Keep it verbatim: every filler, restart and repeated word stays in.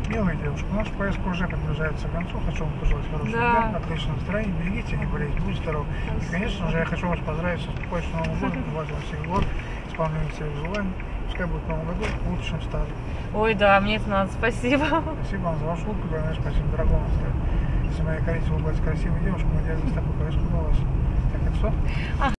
Милая девушка, наша поездка уже приближается к концу. Хочу вам пожелать хорошего Да. дня, отличного настроения. Берегите, не болейте, будьте здоровы. И, конечно же, я хочу вас поздравить с наступающим Новым годом, желать вам всех благ, исполнения всех желаний. Пускай будет в Новом году лучшим старым. Ой, да, мне это надо, спасибо. Спасибо вам за вашу улыбку, главное, спасибо дорогому настроению. Если моя коллега улыбается красивой девушкой, мы делаем с тобой поездку удалось. Так, это все?